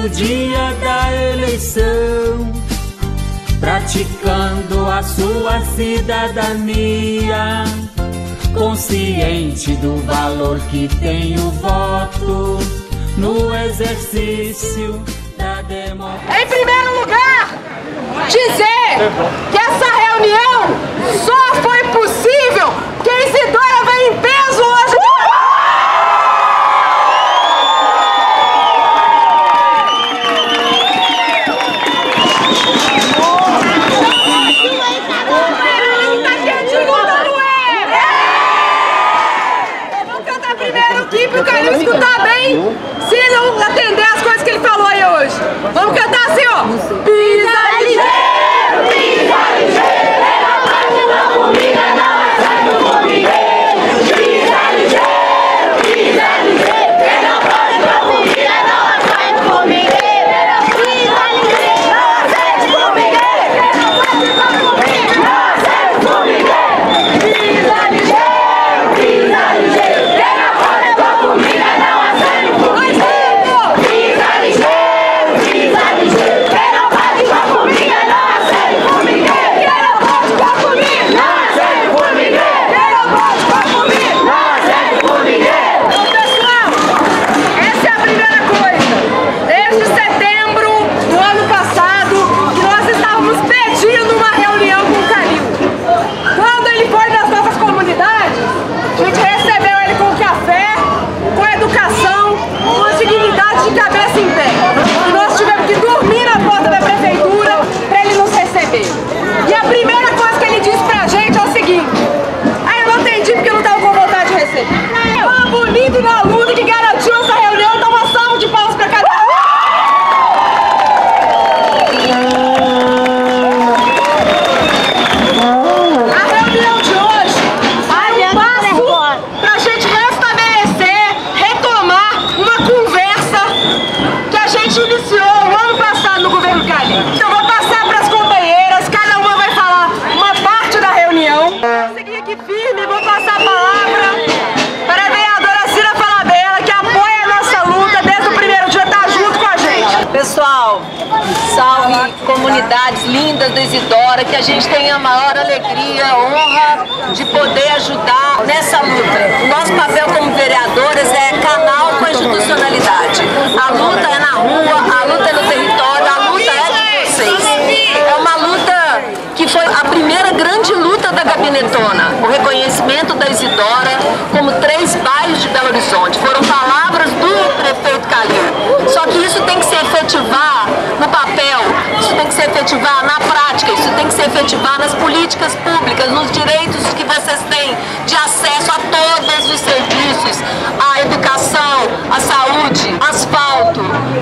no dia da eleição, praticando a sua cidadania, consciente do valor que tem o voto no exercício da democracia. Em primeiro lugar, dizer que essa reunião só foi possível porque a Isidora veio em peso hoje. Para o Calil escutar bem, se não atender as coisas que ele falou aí hoje. Vamos cantar assim, ó. Pisa ligeiro, pega a parte da formiga, não é certo formigueiro. Pisa ligeiro, pega a parte da formiga, não é certo formigueiro. Pisa ligeiro, não é certo formigueiro. Pega a parte da formiga, não é certo formigueiro. Pisa ligeiro, pega a parte da formiga, não é sério formigueiro. Pisa ligeiro, quem não bate com a formiga não é sério formigueiro. Quem não bate com a formiga não é sério formigueiro. Quem não bate com a formiga não é sério formigueiro. Então, pessoal, essa é a primeira coisa. Desde setembro do ano passado, que nós estávamos pedindo uma reunião com o Calil. Quando ele foi nas nossas comunidades, a gente recebeu ele com café, com educação, com dignidade de cabeça em pé. E nós tivemos que dormir na porta da prefeitura para ele nos receber. E a primeira coisa que ele disse pra gente é o seguinte: eu não entendi porque eu não estava com vontade de receber. Ah, bonito no aluno que garantiu essa reunião, dá uma salva de palmas pra cada um. A reunião de hoje é um passo pra gente restabelecer, retomar uma conversa que a gente iniciou no ano passado no governo Calil. Então eu vou passar para as companheiras, cada uma vai falar uma parte da reunião. Vou seguir aqui firme, vou passar a palavra para a vereadora Cira Falabella, que apoia a nossa luta desde o primeiro dia, tá junto com a gente. Pessoal, salve comunidades lindas da Isidora, que a gente tenha a maior alegria, honra de poder ajudar nessa luta. O nosso papel como vereadoras é canal com a institucionalidade. A luta é na rua, a luta é no território, a luta é de vocês. É uma luta que foi a primeira grande luta da Gabinetona, o reconhecimento da Isidora como 3 bairros de Belo Horizonte. Foram palavras do prefeito Calil. Só que isso tem que se efetivar no papel, isso tem que se efetivar na prática, isso tem que se efetivar nas políticas públicas, nos direitos que vocês têm de acesso a todos os serviços, a educação, a saúde, asfalto,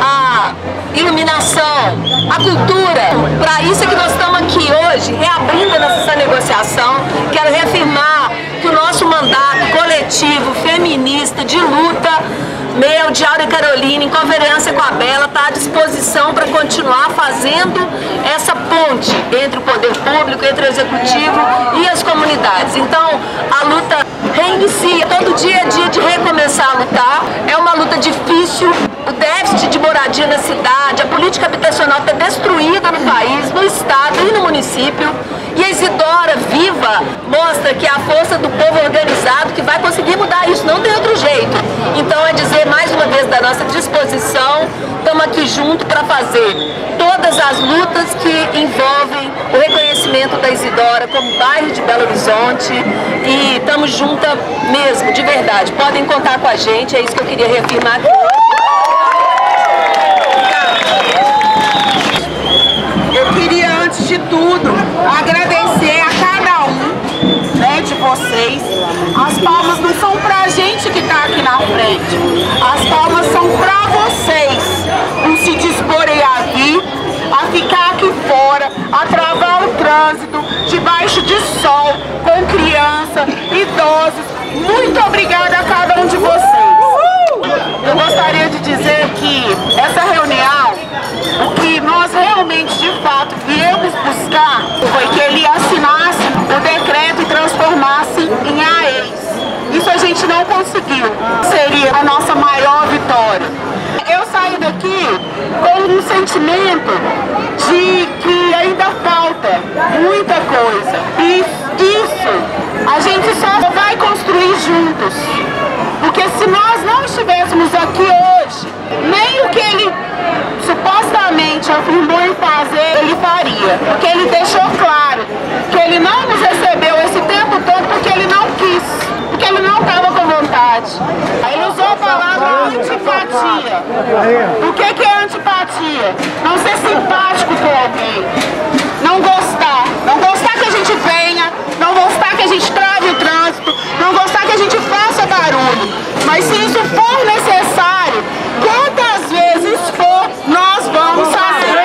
a iluminação, a cultura. Para isso é que nós estamos aqui hoje, reabrindo essa negociação. Quero reafirmar que o nosso mandato coletivo, feminista, de luta, meu, de Áurea Carolina, em convergência com a Bela, está à disposição para continuar fazendo essa ponte entre o poder público, entre o executivo e as comunidades. Então, a luta reinicia. Todo dia é dia de recomeçar a lutar. É uma luta difícil. O déficit de moradia na cidade, a política habitacional está destruída no país, no estado e no município. E a Isidora Viva mostra que é a força do povo organizado que vai conseguir mudar isso, não tem outro jeito. Então é dizer mais uma vez da nossa disposição, estamos aqui juntos para fazer todas as lutas que envolvem o reconhecimento da Isidora como bairro de Belo Horizonte, e estamos juntas mesmo, de verdade. Podem contar com a gente, é isso que eu queria reafirmar aqui. Eu queria, antes de tudo, agradecer a cada um, né, de vocês. As palmas não são pra gente que tá aqui na frente. As palmas são pra vocês, por se disporem a vir, a ficar aqui fora, a travar o trânsito, debaixo de sol, com criança, idosos. Muito obrigada a cada um de vocês. Eu gostaria de dizer que essa reunião, o que nós realmente, de fato, viemos buscar foi que ele assinasse o decreto e transformasse em AES. Isso a gente não conseguiu. Seria a nossa maior vitória. Eu saí daqui com um sentimento de que ainda falta muita coisa. E isso a gente só vai construir juntos. Porque se nós não estivéssemos aqui hoje, nem o que ele supostamente afirmou em fazer, ele faria. Porque ele deixou claro que ele não nos recebeu esse tempo todo porque ele não quis, porque ele não estava com vontade. Aí ele usou a palavra antipatia. O que é antipatia? Não ser simpático com alguém, não gostar que a gente venha, não gostar que a gente trave o trânsito, não gostar que a gente faça barulho. Mas se isso for necessário, quantas vezes for, nós vamos fazer.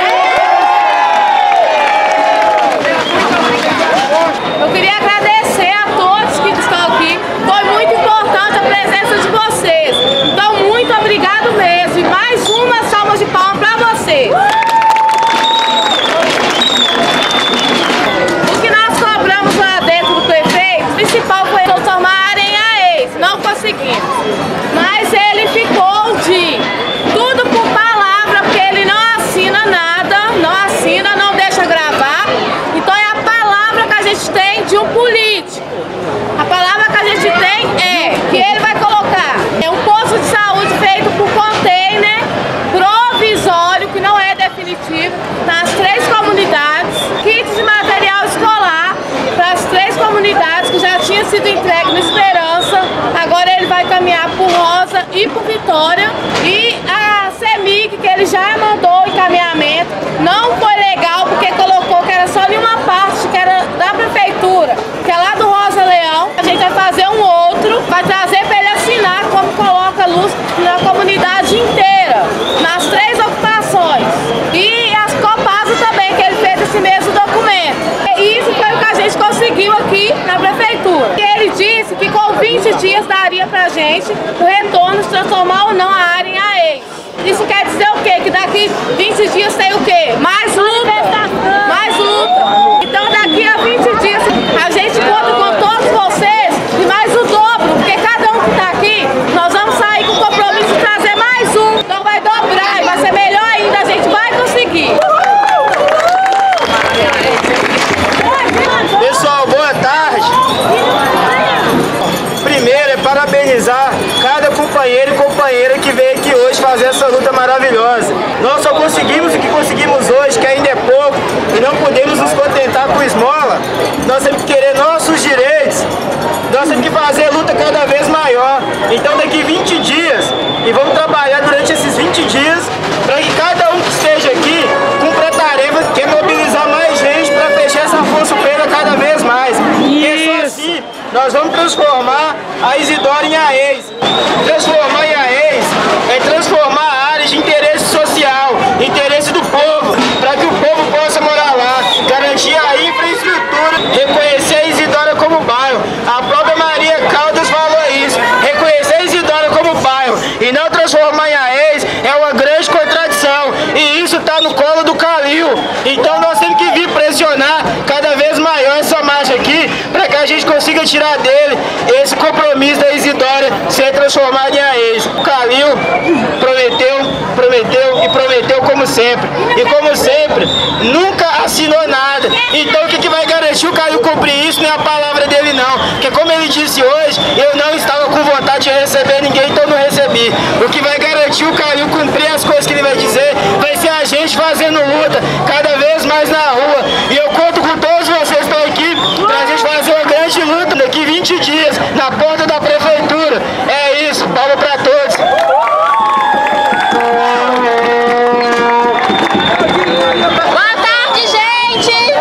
Eu queria agradecer a todos que estão aqui. Foi muito importante a presença de vocês. Então, muito obrigado mesmo. E mais uma salva de palmas para vocês. O que nós cobramos lá dentro do prefeito, o principal foi transformar a área em AES. Não conseguimos. Mas ele ficou de tudo por palavra, porque ele não assina nada, não deixa gravar. Então é a palavra que a gente tem de um político. A palavra que a gente tem é que ele vai colocar um posto de saúde feito por container provisório, que não é definitivo, nas 3 comunidades, kits de material escolar para as 3 comunidades que já tinha sido entregue no Esperança. Agora ele vai caminhar por Rosa e por Vitória. E a CEMIG, que ele já mandou encaminhamento, não foi legal porque colocou que era só de uma parte, que era da prefeitura, que é lá do Rosa Leão. A gente vai fazer um outro, vai trazer para ele assinar como coloca luz na comunidade inteira, nas 3 ocupações. E as Copasa também, que ele fez esse mesmo documento. E isso foi o que a gente conseguiu aqui na prefeitura. E ele disse que com 20 dias daria pra gente o retorno de transformar ou não a área em AES. Isso quer dizer o quê? Que daqui 20 dias tem o quê? Mais luta! Mais luta! Então daqui a 20 dias a gente conta com todos vocês e mais o dobro, porque cada um que está aqui, nós vamos sair com o compromisso de trazer mais um. Então vai dobrar e vai ser melhor ainda, a gente vai conseguir. Pessoal, boa tarde. Primeiro é parabenizar cada companheiro e companheira que veio aqui hoje fazer essa luta maravilhosa. Nós só conseguimos o que conseguimos hoje, que ainda é pouco, e não podemos nos contentar com esmola. Nós temos que querer nossos direitos, nós temos que fazer a luta cada vez maior. Então daqui 20 dias, e vamos trabalhar durante esses 20 dias, para que cada um que esteja aqui cumpra a tarefa, que é mobilizar mais gente para fechar essa Afonso Pena cada vez mais. E só assim nós vamos transformar a Isidora em AES. Transformar em AES é transformar a área de interesse social, interesse do povo, para que o povo possa morar lá, garantir a infraestrutura, reconhecer a Isidora como bairro. A própria Maria Caldas falou isso, reconhecer a Isidora como bairro e não transformar em AES é uma grande contradição, e isso está no colo do Calil. Então nós temos que vir pressionar cada vez maior essa marcha aqui, para que a gente consiga tirar dele esse compromisso da Isidora ser transformada em AES. O Calil prometeu como sempre. E como sempre, nunca assinou nada. Então o que vai garantir o Calil cumprir isso? Não é a palavra dele não. Porque como ele disse hoje, eu não estava com vontade de receber ninguém, então não recebi. O que vai garantir o Calil cumprir as coisas que ele vai dizer vai ser a gente fazendo luta cada vez mais na rua. E eu conto com todos vocês que estão aqui pra gente fazer uma grande luta daqui 20 dias na porta da prefeitura. É isso, palma pra todos. Boa tarde, gente!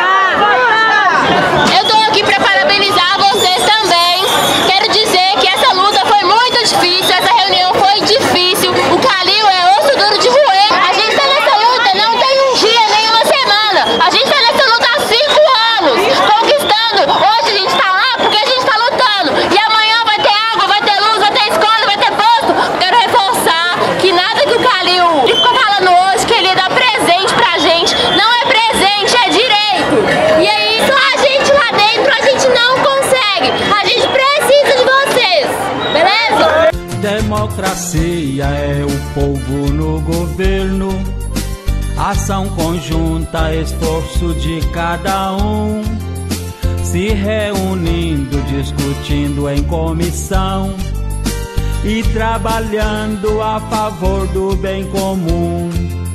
Eu tô aqui pra parabenizar vocês também. Quero dizer que essa luta foi muito difícil, essa reunião foi difícil. O Calil é Democracia é o povo no governo, ação conjunta, esforço de cada um, se reunindo, discutindo em comissão e trabalhando a favor do bem comum.